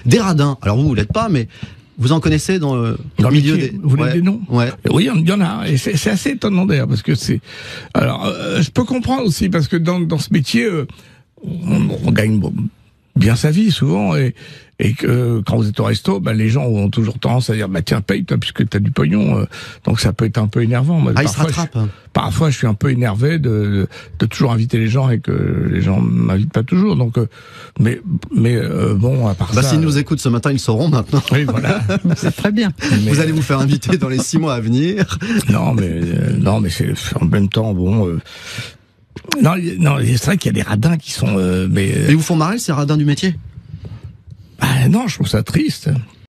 Des radins. Alors vous l'êtes pas, mais vous en connaissez dans le milieu des... Vous voulez des noms? Ouais. Oui, il y en a. Et c'est assez étonnant d'ailleurs, parce que c'est... Alors, je peux comprendre aussi, parce que dans ce métier, on gagne bien sa vie souvent, et que quand vous êtes au resto, les gens ont toujours tendance à dire tiens, paye toi puisque t'as du pognon, donc ça peut être un peu énervant. Moi, il se rattrape. Parfois je suis un peu énervé de toujours inviter les gens et que les gens m'invitent pas toujours, donc mais bon, à part ça, s'ils nous écoutent ce matin, ils sauront maintenant. Oui, voilà. C'est très bien. Vous allez vous faire inviter dans les 6 mois à venir. Non mais c'est en même temps bon. Non, c'est vrai qu'il y a des radins qui sont. Et ils vous font marrer ces radins du métier? Non, je trouve ça triste.